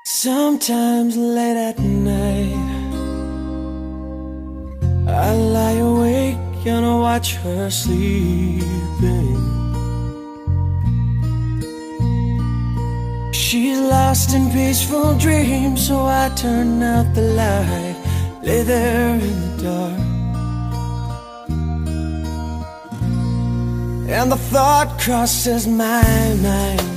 Sometimes late at night I lie awake and I watch her sleeping. She's lost in peaceful dreams, so I turn out the light, lay there in the dark. And the thought crosses my mind,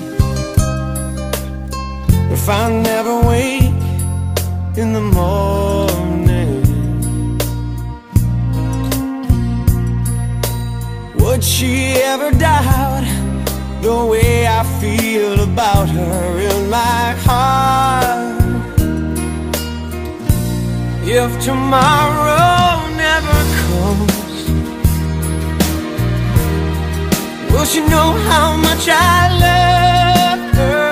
if I never wake in the morning, would she ever doubt the way I feel about her in my heart? If tomorrow never comes, will she know how much I love her?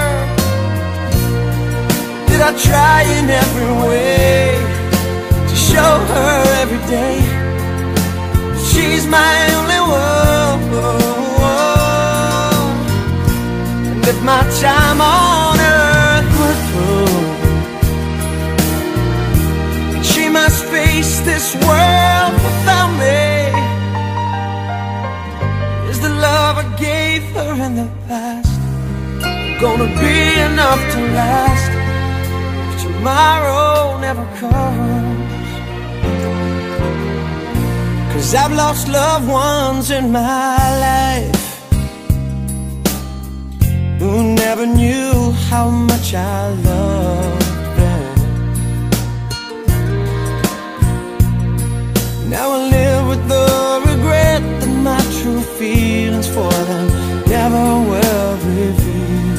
Did I try in every way to show her every day she's my only one? And if my time on earth were through, she must face this world without me. Is the love I gave her in the past gonna be enough to last if tomorrow never comes? 'Cause I've lost loved ones in my life who never knew how much I loved them. Now I live with the regret that my true feelings for them never will reveal.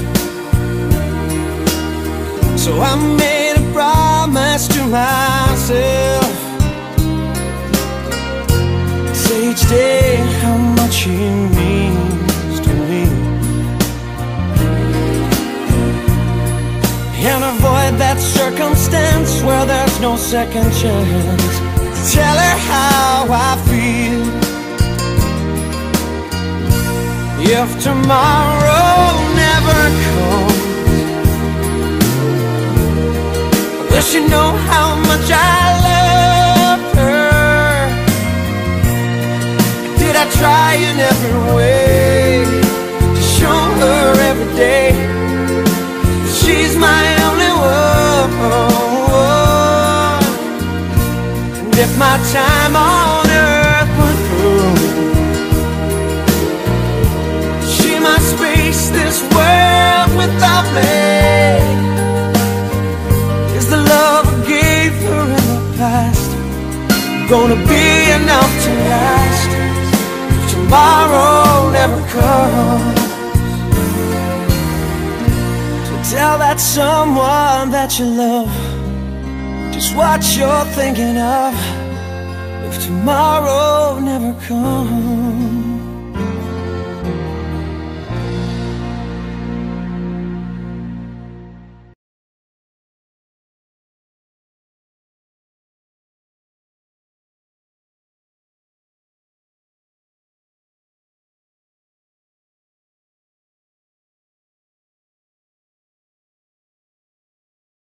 So I made a promise to myself, say each day how much he means to me, and avoid that circumstance where there's no second chance. Tell her how I feel. If tomorrow never comes, will she know how much I love her? Did I try in every way to show her every day she's my only one? And if my time on earth were through, she must face this world without me. Is the love I gave her in the past gonna be enough to last if tomorrow never comes? Tell that someone that you love just what you're thinking of if tomorrow never comes.